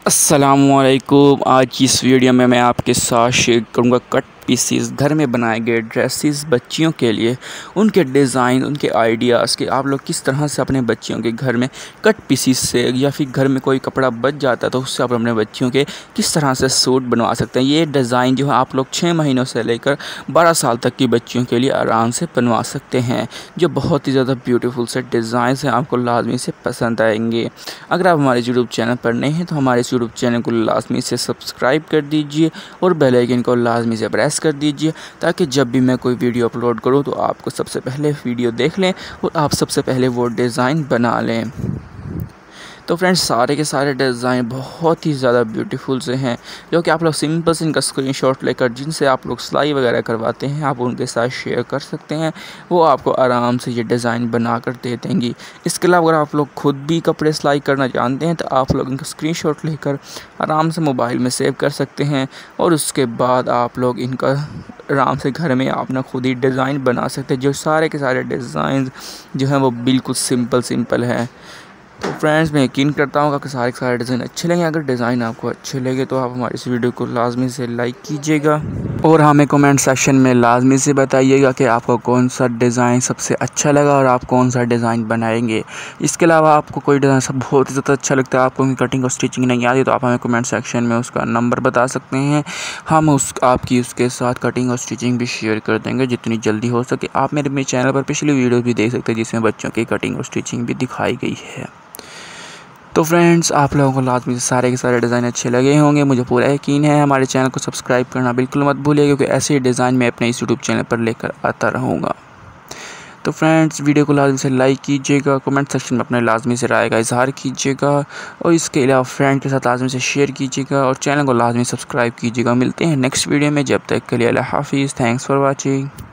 अस्सलामुअलैकुम। आज की इस वीडियो में मैं आपके साथ शेयर करूंगा कट पीसीस घर में बनाए गए ड्रेसेस बच्चियों के लिए, उनके डिज़ाइन, उनके आइडियाज़ के आप लोग किस तरह से अपने बच्चियों के घर में कट पीसीस से या फिर घर में कोई कपड़ा बच जाता है तो उससे आप अपने बच्चियों के किस तरह से सूट बनवा सकते हैं। ये डिज़ाइन जो है आप लोग 6 महीनों से लेकर 12 साल तक की बच्चियों के लिए आराम से बनवा सकते हैं, जो बहुत ही ज़्यादा ब्यूटीफुल से डिज़ाइन हैं, आपको लाजमी से पसंद आएंगे। अगर आप हमारे यूट्यूब चैनल पर नए हैं तो हमारे इस यूट्यूब चैनल को लाजमी से सब्सक्राइब कर दीजिए और बेल आइकन को लाजमी से प्रेस कर दीजिए, ताकि जब भी मैं कोई वीडियो अपलोड करूं तो आपको सबसे पहले वीडियो देख लें और आप सबसे पहले वो डिज़ाइन बना लें। तो फ्रेंड्स, सारे के सारे डिज़ाइन बहुत ही ज़्यादा ब्यूटीफुल से हैं, जो कि आप लोग सिंपल से इनका स्क्रीनशॉट लेकर जिनसे आप लोग सिलाई वगैरह करवाते हैं आप उनके साथ शेयर कर सकते हैं। वो आपको आराम से ये डिज़ाइन बना कर दे देंगी। इसके अलावा अगर आप लोग खुद भी कपड़े सिलाई करना जानते हैं तो आप लोग इनका स्क्रीनशॉट लेकर आराम से मोबाइल में सेव कर सकते हैं और उसके बाद आप लोग इनका आराम से घर में अपना खुद ही डिज़ाइन बना सकते हैं। जो सारे के सारे डिज़ाइन जो हैं वो बिल्कुल सिंपल हैं। तो फ्रेंड्स, मैं यकीन करता हूँ कि सारे के सारे डिज़ाइन अच्छे लगे। अगर डिज़ाइन आपको अच्छे लगे तो आप हमारी इस वीडियो को लाजमी से लाइक कीजिएगा और हमें कमेंट सेक्शन में लाजमी से बताइएगा कि आपको कौन सा डिज़ाइन सबसे अच्छा लगा और आप कौन सा डिज़ाइन बनाएंगे। इसके अलावा आपको कोई डिज़ाइन सब बहुत ही ज़्यादा अच्छा लगता है, आपको कटिंग और स्टिचिंग नहीं आती, तो आप हमें कमेंट सेक्शन में उसका नंबर बता सकते हैं। हम आपकी उसके साथ कटिंग और स्टिचिंग भी शेयर कर देंगे जितनी जल्दी हो सके। आप मेरे चैनल पर पिछली वीडियो भी देख सकते हैं जिसमें बच्चों की कटिंग और स्टिचिंग भी दिखाई गई है। तो फ्रेंड्स, आप लोगों को लाजमी से सारे के सारे डिज़ाइन अच्छे लगे होंगे, मुझे पूरा यकीन है। हमारे चैनल को सब्सक्राइब करना बिल्कुल मत भूलिए, क्योंकि ऐसे ही डिज़ाइन मैं अपने इस यूट्यूब चैनल पर लेकर आता रहूँगा। तो फ्रेंड्स, वीडियो को लाजमी से लाइक कीजिएगा, कमेंट सेक्शन में अपने लाजमी से राय का इजहार कीजिएगा और इसके अलावा फ्रेंड के साथ लाजमी से शेयर कीजिएगा और चैनल को लाजमी सब्सक्राइब कीजिएगा। मिलते हैं नेक्स्ट वीडियो में, जब तक के लिए अल्लाह हाफिज़। Thanks for watching.